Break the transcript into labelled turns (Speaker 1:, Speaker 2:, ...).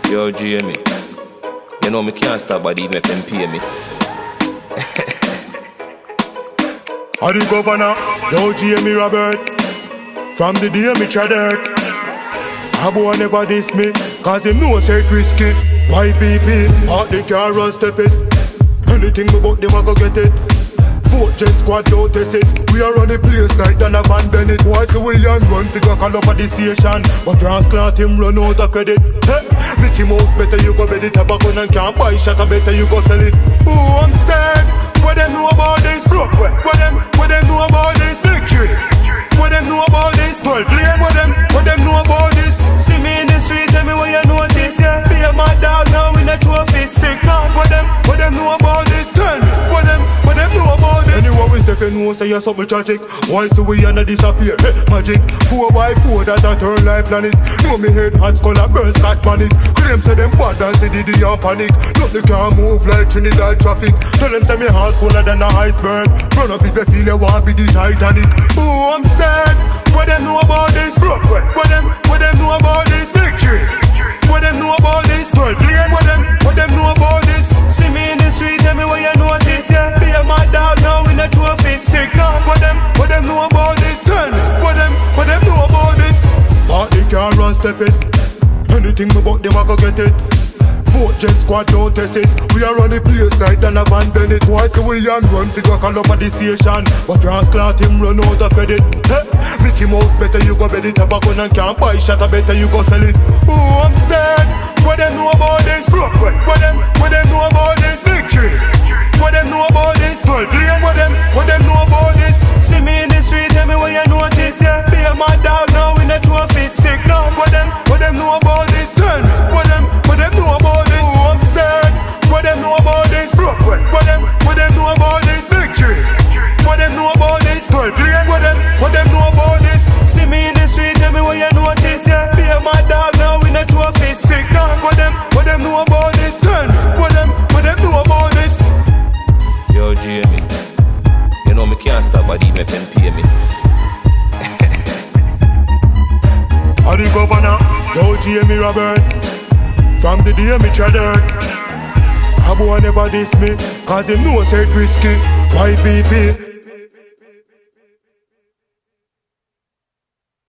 Speaker 1: Yo, Jamie, you know me can't stop but even if them pay me.
Speaker 2: I'm the governor, yo Jamie Robert. From the day me try dirt, a boy never diss me, cause him know say it risky. YVP, out the car run step it. Anything me bout them I go get it. 4 jet squad don't test it. We are on the place like Donovan Bennett. Boy say we and run figure call up at the station, but transplant him run out of credit. Hey, Mickey Mouse better you go bet it. Have a gun and can't buy shot, I better you go sell it. Oh, I'm scared. What them know about this? What them know about this? Victory. What them know about this? 12 flame. What them know about this? See me in the street, tell me what you notice. Be a mad dog now in a trophy. Sick now. What them know about this? Tell me. What them know about this? Anyone we step in, who say you're something tragic. Why so we and disappear? Hey, magic. 4x4 that a turn like planet. Know me head hot skull a burn scotch panic. Claim say them bad and say the and panic. Nothing can move like Trinidad traffic. Tell them say me heart cooler than a iceberg. Run up if you feel you want be the Titanic. Oh, I'm scared. What them know about this? What them know about this? Victory. What them know about this? 12 flame. What them know about this? See me in the street, tell me what you notice. Be a mad dog now in a trophy. Sick now. What them know about this? Tell me. What them know about this? Party can't run step it. Anything about them I go get it. 4 jet squad don't test it. We are on the place like Donovan Bennett. Boy say we and run figure call up at the station, but transplant him run out of credit. Hey, Mickey Mouse better you go bet it. Have a gun and can't buy shot, I better you go sell it. Oh, I'm scared. What them know about this? What them know about this? Victory. What them know about this? 12 flame. What them know about this? See me in the street, tell me what you notice. Be a mad dog now in a trophy. Sick now. What them know about this? Tell me. What them know about this? Oh, I'm scared. What them know about this? What them know about this? Victory. What them know about this? 12 flame. What them know about this? See me in the street, tell me what you notice. Be a mad dog now in a trophy. Sick now. What them know about this? Tell me. What them know about this?
Speaker 1: Yo, Jamie, you know me can't stop but even if them pay me.
Speaker 2: I'm the governor, yo Jamie Robert. From the day me try dirt, a boy never diss me, cause him know say it risky. YVP,